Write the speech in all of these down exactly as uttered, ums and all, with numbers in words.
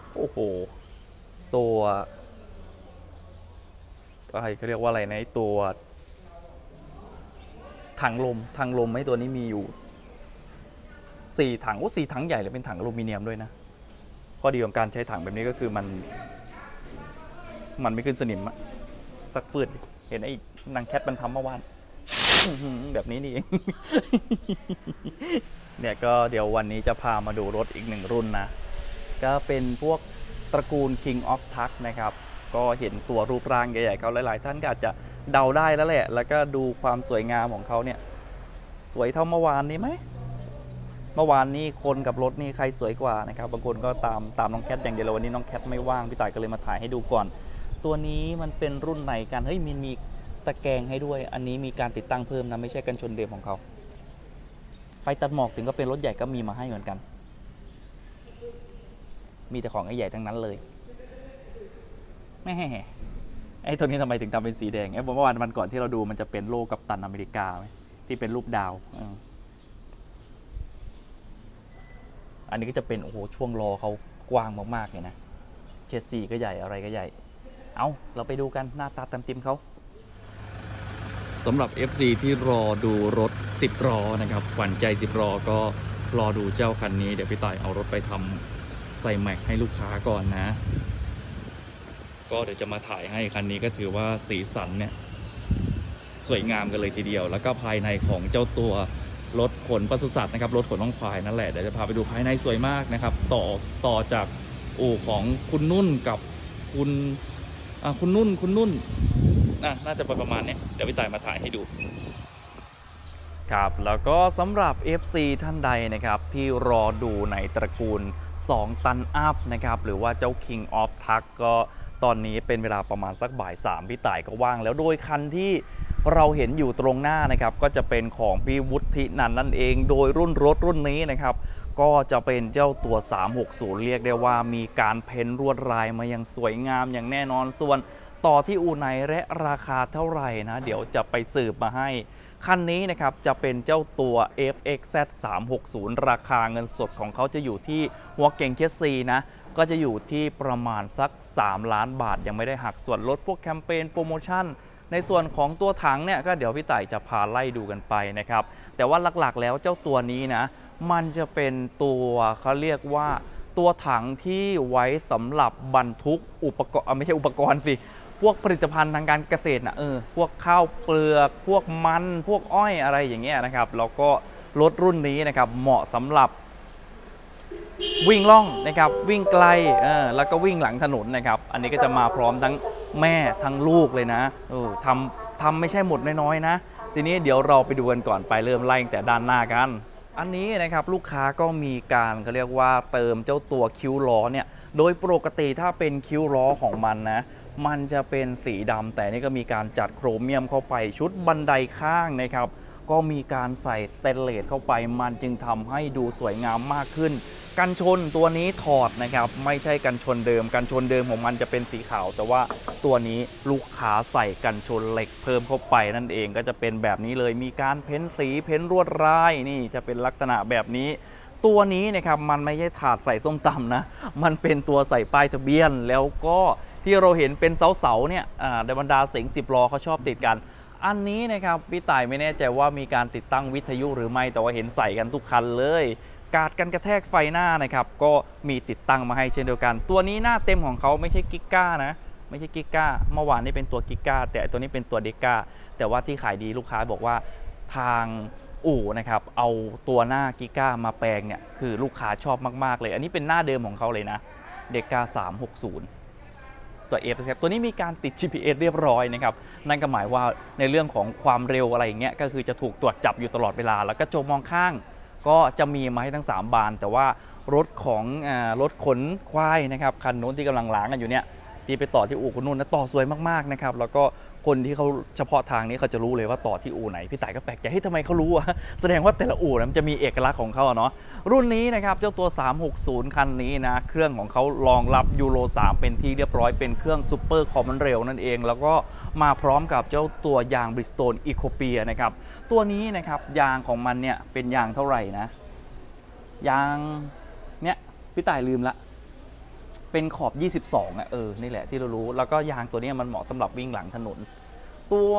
โอ้โหตัวอะไรเขาเรียกว่าอะไรนะตัวถังลมถังลมไอ้ตัวนี้มีอยู่สี่ถังโอ้สี่ถังใหญ่เลยเป็นถังอลูมิเนียมด้วยนะข้อดีของการใช้ถังแบบนี้ก็คือมันมันไม่ขึ้นสนิมอะสักฟืดเห็นไอ้นางแคทมันทำเมื่อวานแบบนี้นี่เองเนี่ยก็เดี๋ยววันนี้จะพามาดูรถอีกหนึ่งรุ่นนะก็เป็นพวกตระกูล King of Truck นะครับก็เห็นตัวรูปร่างใหญ่ๆเขาหลายๆท่านก็อาจจะเดาได้แล้วแหละแล้วก็ดูความสวยงามของเขาเนี่ยสวยเท่าเมื่อวานนี้ไหมเมื่อวานนี้คนกับรถนี่ใครสวยกว่านะครับบางคนก็ตามตามน้องแคทอย่างเดียววันนี้น้องแคทไม่ว่างพี่ต่ายก็เลยมาถ่ายให้ดูก่อนตัวนี้มันเป็นรุ่นไหนกันเฮ้ยมีมีตะแกรงให้ด้วยอันนี้มีการติดตั้งเพิ่มนะไม่ใช่กันชนเดิมของเขาไฟตัดหมอกถึงก็เป็นรถใหญ่ก็มีมาให้เหมือนกันมีแต่ของใหญ่ทั้งนั้นเลยแม่ไอ้ตัวนี้ทำไมถึงทำเป็นสีแดงไอ้เมื่อวานมันก่อนที่เราดูมันจะเป็นโลกัปตันอเมริกาไหมที่เป็นรูปดาวอันนี้ก็จะเป็นโอ้โหช่วงรอเขากว้างมากๆเลยนะเชสซีก็ใหญ่อะไรก็ใหญ่เอาเราไปดูกันหน้าตาเต็มติมเขาสำหรับ เอฟ ซี ที่รอดูรถสิบล้อนะครับขวัญใจสิบล้อก็รอดูเจ้าคันนี้เดี๋ยวพี่ต่ายเอารถไปทำใส่แม็กให้ลูกค้าก่อนนะก็เดี๋ยวจะมาถ่ายให้คันนี้ก็ถือว่าสีสันเนี่ยสวยงามกันเลยทีเดียวแล้วก็ภายในของเจ้าตัวรถขนปศุสัตว์นะครับรถขนน้องควายนั่นแหละเดี๋ยวจะพาไปดูภายในสวยมากนะครับต่อต่อจากอู่ของคุณนุ่นกับคุณคุณนุ่นคุณนุ่นน่าจะประมาณนี้เดี๋ยวพี่ต่ายมาถ่ายให้ดูครับแล้วก็สำหรับ เอฟ ซี ท่านใดนะครับที่รอดูในตระกูลสองตันอัพนะครับหรือว่าเจ้า King of Truck ก็ตอนนี้เป็นเวลาประมาณสักบ่ายสามพี่ต่ายก็ว่างแล้วโดยคันที่เราเห็นอยู่ตรงหน้านะครับก็จะเป็นของพี่วุฒินันนั่นเองโดยรุ่นรถรุ่นนี้นะครับก็จะเป็นเจ้าตัวสามหกศูนย์เรียกได้ว่ามีการเพ้นลวดลายมาอย่างสวยงามอย่างแน่นอนส่วนต่อที่อู่ไหนและราคาเท่าไหร่นะเดี๋ยวจะไปสืบมาให้คันนี้นะครับจะเป็นเจ้าตัว เอฟ เอ็กซ์ แซด สามหกศูนย์ ราคาเงินสดของเขาจะอยู่ที่หัวเก่งเคสซีนะก็จะอยู่ที่ประมาณสักสามล้านบาทยังไม่ได้หักส่วนลดพวกแคมเปญโปรโมชั่นในส่วนของตัวถังเนี่ยก็เดี๋ยวพี่ต่ายจะพาไล่ดูกันไปนะครับแต่ว่าหลักๆแล้วเจ้าตัวนี้นะมันจะเป็นตัวเขาเรียกว่าตัวถังที่ไว้สำหรับบรรทุกอุปกรณ์ไม่ใช่อุปกรณ์สิพวกผลิตภัณฑ์ทางการเกษตรนะเออพวกข้าวเปลือกพวกมันพวกอ้อยอะไรอย่างเงี้ยนะครับแล้วก็รถรุ่นนี้นะครับเหมาะสำหรับวิ่งล่องนะครับวิ่งไกลเออแล้วก็วิ่งหลังถนนนะครับอันนี้ก็จะมาพร้อมทั้งแม่ทั้งลูกเลยนะเออทำทำไม่ใช่หมดน้อยๆนะทีนี้เดี๋ยวเราไปดูกันก่อนไปเริ่มไล่แต่ด้านหน้ากันอันนี้นะครับลูกค้าก็มีการเขาเรียกว่าเติมเจ้าตัวคิ้วล้อเนี่ยโดยปกติถ้าเป็นคิ้วล้อของมันนะมันจะเป็นสีดำแต่นี่ก็มีการจัดโครเมียมเข้าไปชุดบันไดข้างนะครับก็มีการใส่สเตนเลสเข้าไปมันจึงทำให้ดูสวยงามมากขึ้นกันชนตัวนี้ถอดนะครับไม่ใช่กันชนเดิมกันชนเดิมของมันจะเป็นสีขาวแต่ว่าตัวนี้ลูกค้าใส่กันชนเหล็กเพิ่มเข้าไปนั่นเองก็จะเป็นแบบนี้เลยมีการเพ้นสีเพ้นลวดลายนี่จะเป็นลักษณะแบบนี้ตัวนี้นะครับมันไม่ใช่ถาดใส่ส้มตำนะมันเป็นตัวใส่ป้ายทะเบียนแล้วก็ที่เราเห็นเป็นเสาๆเนี่ยในบรรดาเสียงสิบล้อเขาชอบติดกันอันนี้นะครับพี่ต่ายไม่แน่ใจว่ามีการติดตั้งวิทยุหรือไม่แต่ว่าเห็นใส่กันทุกคันเลยกาดกันกระแทกไฟหน้านะครับก็มีติดตั้งมาให้เช่นเดียวกันตัวนี้หน้าเต็มของเขาไม่ใช่กิก้านะไม่ใช่กิก้าเมื่อวานนี้เป็นตัวกิก้าแต่ตัวนี้เป็นตัวเดก้าแต่ว่าที่ขายดีลูกค้าบอกว่าทางอู่นะครับเอาตัวหน้ากิก้ามาแปลงเนี่ยคือลูกค้าชอบมากๆเลยอันนี้เป็นหน้าเดิมของเขาเลยนะเดก้าสามหกศูนย์ตัว เอฟ เอส ตัวนี้มีการติด จี พี เอส เรียบร้อยนะครับนั่นก็หมายว่าในเรื่องของความเร็วอะไรอย่างเงี้ยก็คือจะถูกตรวจจับอยู่ตลอดเวลาแล้วก็จมมองข้างก็จะมีมาให้ทั้งสามบานแต่ว่ารถของอ่ารถขนควายนะครับคันนู้นที่กำลังล้างกันอยู่เนี่ยที่ไปต่อที่อู่คุณนุ่นนะต่อสวยมากๆนะครับแล้วก็คนที่เขาเฉพาะทางนี้เขาจะรู้เลยว่าต่อที่อู่ไหนพี่ต่ายก็แปลกใจให้ทำไมเขารู้อะแสดงว่าแต่ละอู่มันจะมีเอกลักษณ์ของเขาเนาะรุ่นนี้นะครับเจ้าตัวสามหกศูนย์คันนี้นะเครื่องของเขารองรับยูโรสามเป็นที่เรียบร้อยเป็นเครื่องซูเปอร์คอมมอนเรลนั่นเองแล้วก็มาพร้อมกับเจ้าตัวยาง Bridgestone Ecopia นะครับตัวนี้นะครับยางของมันเนี่ยเป็นยางเท่าไหร่นะยางเนี่ยพี่ต่ายลืมละเป็นขอบ ยี่สิบสอง อ่ะเออนี่แหละที่เรารู้แล้วก็ยางตัวนี้มันเหมาะสำหรับวิ่งหลังถนนตัว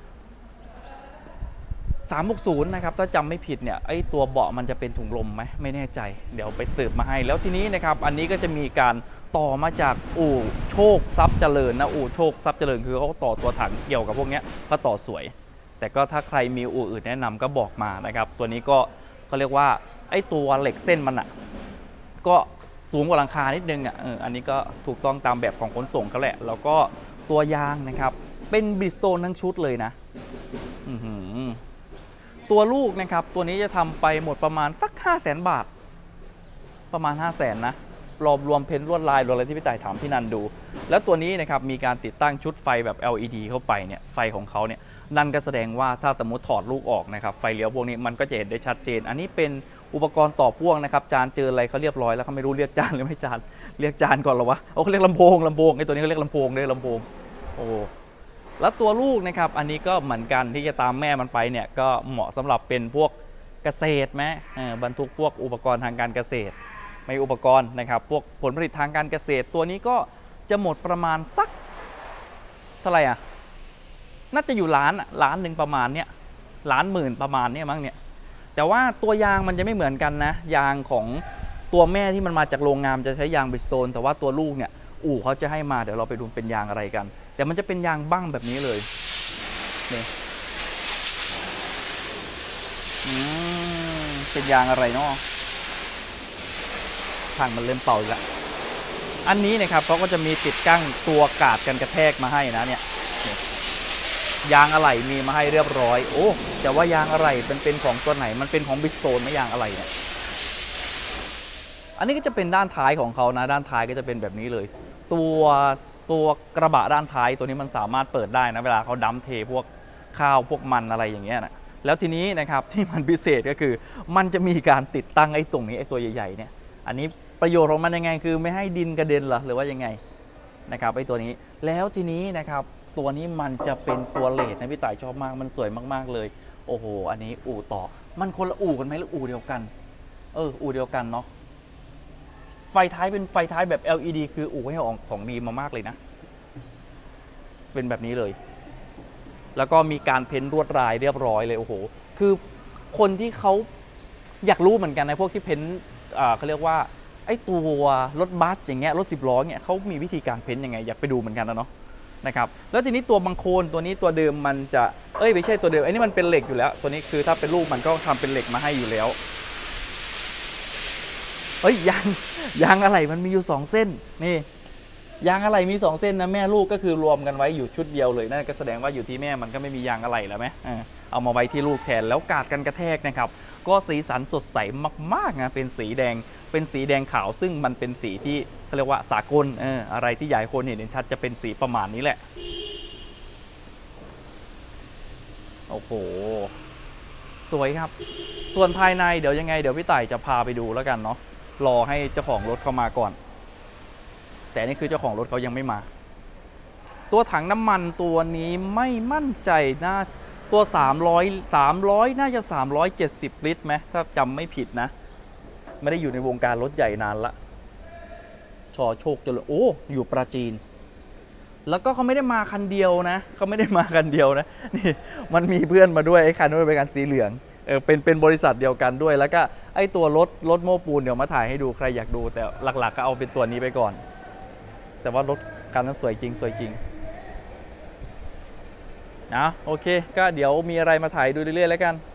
สามหกศูนย์นะครับถ้าจำไม่ผิดเนี่ยไอตัวเบาะมันจะเป็นถุงลมไหมไม่แน่ใจเดี๋ยวไปสืบมาให้แล้วทีนี้นะครับอันนี้ก็จะมีการต่อมาจากอู่โชคทรัพย์เจริญนะอู่โชคทรัพย์เจริญคือเขาต่อตัวถังเกี่ยวกับพวกนี้ก็ต่อสวยแต่ก็ถ้าใครมีอู่อื่นแนะนำก็บอกมานะครับตัวนี้ก็เขาเรียกว่าไอตัวเหล็กเส้นมันอ่ะก็สูงกว่าหลังคานิดนึงอ่ะเอออันนี้ก็ถูกต้องตามแบบของขนส่งเขาแหละแล้วก็ตัวยางนะครับเป็นบริสโตนทั้งชุดเลยนะอือตัวลูกนะครับตัวนี้จะทำไปหมดประมาณสัก ห้าแสน บาทประมาณ ห้าแสน นะรวมรวมเพ้นท์ลวดลายรวมอะไรที่พี่ต่ายถามพี่นันดูแล้วตัวนี้นะครับมีการติดตั้งชุดไฟแบบ แอล อี ดี เข้าไปเนี่ยไฟของเขาเนี่ยนั่นก็แสดงว่าถ้าสมมติถอดลูกออกนะครับไฟเลี้ยวพวกนี้มันก็จะเห็นได้ชัดเจนอันนี้เป็นอุปกรณ์ต่อพ่วงนะครับจานเจออะไรเขาเรียบร้อยแล้วเขาไม่รู้เรียกจานหรือไม่จานเรียกจานก่อนหรอวะโอ้เขาเรียกลำโพงลำโพงไอ้ตัวนี้เขาเรียกลำโพงด้วยลำโพงโอ้แล้วตัวลูกนะครับอันนี้ก็เหมือนกันที่จะตามแม่มันไปเนี่ยก็เหมาะสำหรับเป็นพวกเกษตรไหมบรรทุกพวกอุปกรณ์ทางการเกษตรไม่อุปกรณ์นะครับพวกผลผลิตทางการเกษตรตัวนี้ก็จะหมดประมาณสักเท่าไหร่อ่ะน่าจะอยู่ล้านล้านหนึ่งประมาณเนี้ยล้านหมื่นประมาณเนี้ยมั้งเนี่ยแต่ว่าตัวยางมันจะไม่เหมือนกันนะยางของตัวแม่ที่มันมาจากโรงงานจะใช้ยางบริสโตนแต่ว่าตัวลูกเนี่ยอู่เขาจะให้มาเดี๋ยวเราไปดูเป็นยางอะไรกันแต่มันจะเป็นยางบั้งแบบนี้เลยนี่อืมเป็นยางอะไรเนาะทางมันเริ่มเป่าอีกแล้วอันนี้นะครับเขาก็จะมีติดกั้งตัวกาดกันกระแทกมาให้นะเนี่ยยางอะไหล่มีมาให้เรียบร้อยโอ้แต่ว่ายางอะไหล่เป็นเป็นของตัวไหนมันเป็นของบริสโตนไม่ยางอะไหล่เนี่ยอันนี้ก็จะเป็นด้านท้ายของเขานะด้านท้ายก็จะเป็นแบบนี้เลยตัวตัวกระบะด้านท้ายตัวนี้มันสามารถเปิดได้นะเวลาเขาดั้มเทพวกข้าวพวกมันอะไรอย่างเงี้ยนะแล้วทีนี้นะครับที่มันพิเศษก็คือมันจะมีการติดตั้งไอ้ตรงนี้ไอ้ตัวใหญ่ๆเนี่ยอันนี้ประโยชน์ของมันยังไงคือไม่ให้ดินกระเด็นเหรอหรือว่ายังไงนะครับไอ้ตัวนี้แล้วทีนี้นะครับตัวนี้มันจะเป็นตัวเลดนะพี่ต่ายชอบมากมันสวยมากๆเลยโอ้โหอันนี้อู่ต่อมันคนละอู่กันไหมหรืออู่เดียวกันเอออู่เดียวกันเนาะไฟท้ายเป็นไฟท้ายแบบ แอล อี ดี คืออู่ให้ของของดีมามากเลยนะเป็นแบบนี้เลยแล้วก็มีการเพ้นลวดลายเรียบร้อยเลยโอ้โหคือคนที่เขาอยากรู้เหมือนกันนะพวกที่เพ้นเขาเรียกว่าไอ้ตัวรถบัสอย่างเงี้ยรถสิบล้อเนี่ยเขามีวิธีการเพ้นยังไงอยากไปดูเหมือนกันนะเนาะนะครับแล้วทีนี้ตัวบังโคลนตัวนี้ตัวเดิมมันจะเอ้ยไม่ใช่ตัวเดิมไอ้นี่มันเป็นเหล็กอยู่แล้วตัวนี้คือถ้าเป็นลูกมันก็ทำเป็นเหล็กมาให้อยู่แล้วเฮ้ยยางยางอะไรมันมีอยู่สองเส้นนี่ยางอะไรมีสองเส้นนะแม่ลูกก็คือรวมกันไว้อยู่ชุดเดียวเลยนั่นก็แสดงว่าอยู่ที่แม่มันก็ไม่มียางอะไรแล้วไหมเอามาไว้ที่ลูกแทนแล้วกาดกันกระแทกนะครับก็สีสันสดใสมากๆนะเป็นสีแดงเป็นสีแดงขาวซึ่งมันเป็นสีที่เขาเรียกว่าสากลเอออะไรที่ใหญ่คนเห็นชัดจะเป็นสีประมาณนี้แหละโอ้โหสวยครับส่วนภายในเดี๋ยวยังไงเดี๋ยวพี่ต่ายจะพาไปดูแล้วกันเนาะรอให้เจ้าของรถเข้ามาก่อนแต่นี่คือเจ้าของรถเขายังไม่มาตัวถังน้ำมันตัวนี้ไม่มั่นใจนะตัวสามร้อย สามร้อยน่าจะสามร้อยเจ็ดสิบลิตรไหมถ้าจำไม่ผิดนะไม่ได้อยู่ในวงการรถใหญ่นานละชอโชคเจริญโอ้อยู่ปราจีนแล้วก็เขาไม่ได้มาคันเดียวนะเขาไม่ได้มาคันเดียวนะนี่มันมีเพื่อนมาด้วยไอ้คันนู้นเป็นคันสีเหลืองเออเป็นเป็นบริษัทเดียวกันด้วยแล้วก็ไอ้ตัวรถรถโม้ปูนเดี๋ยวมาถ่ายให้ดูใครอยากดูแต่หลักๆก็เอาเป็นตัวนี้ไปก่อนแต่ว่ารถคันนั้นสวยจริงสวยจริงนะโอเคก็เดี๋ยวมีอะไรมาถ่ายดูเรื่อยๆแล้วกัน